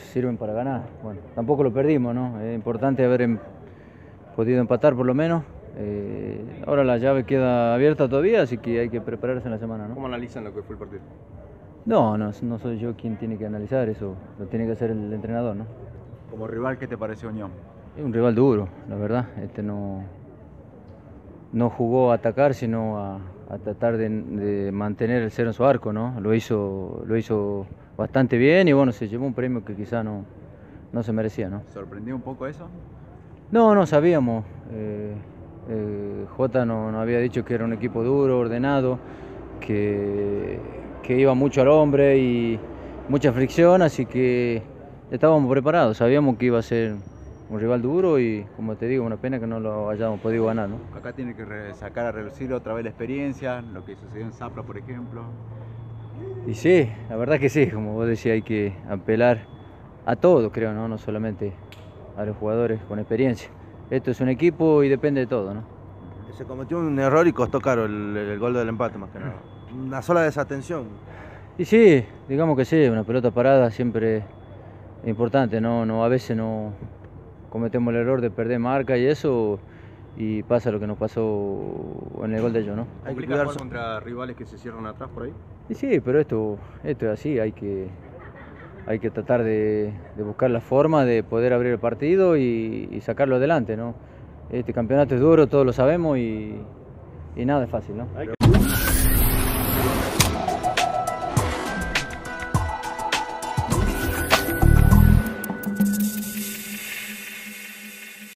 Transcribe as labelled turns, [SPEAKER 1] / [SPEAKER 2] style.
[SPEAKER 1] sirven para ganar. Bueno, tampoco lo perdimos, ¿no? Es importante haber podido empatar por lo menos. Ahora la llave queda abierta todavía, así que hay que prepararse en la semana, ¿no?
[SPEAKER 2] ¿Cómo analizan lo que fue el partido?
[SPEAKER 1] No soy yo quien tiene que analizar eso, lo tiene que hacer el entrenador, ¿no?
[SPEAKER 3] Como rival, ¿qué te pareció Unión?
[SPEAKER 1] Es un rival duro, la verdad. No jugó a atacar, sino a tratar de mantener el cero en su arco, ¿no? Lo hizo bastante bien y bueno, se llevó un premio que quizá no se merecía, ¿no?
[SPEAKER 3] ¿Sorprendió un poco eso?
[SPEAKER 1] No sabíamos. Jota no había dicho que era un equipo duro, ordenado, que iba mucho al hombre y mucha fricción, así que estábamos preparados, sabíamos que iba a ser un rival duro y, como te digo, una pena que no lo hayamos podido ganar, ¿no?
[SPEAKER 3] Acá tiene que sacar a reducir otra vez la experiencia, lo que sucedió en Zapla, por ejemplo.
[SPEAKER 1] Y sí, la verdad que sí, como vos decías, hay que apelar a todo, creo, ¿no? No solamente a los jugadores con experiencia. Esto es un equipo y depende de todo, ¿no?
[SPEAKER 4] Se cometió un error y costó caro el gol del empate, más que nada. Una sola desatención.
[SPEAKER 1] Y sí, digamos que sí, una pelota parada siempre es importante, ¿no? A veces no cometemos el error de perder marca y eso, y pasa lo que nos pasó en el gol de ellos, ¿no?
[SPEAKER 2] ¿Complica jugar contra rivales que se cierran atrás por ahí?
[SPEAKER 1] Y sí, pero esto es así, hay que tratar de buscar la forma de poder abrir el partido y sacarlo adelante, ¿no? Este campeonato es duro, todos lo sabemos y nada es fácil, ¿no?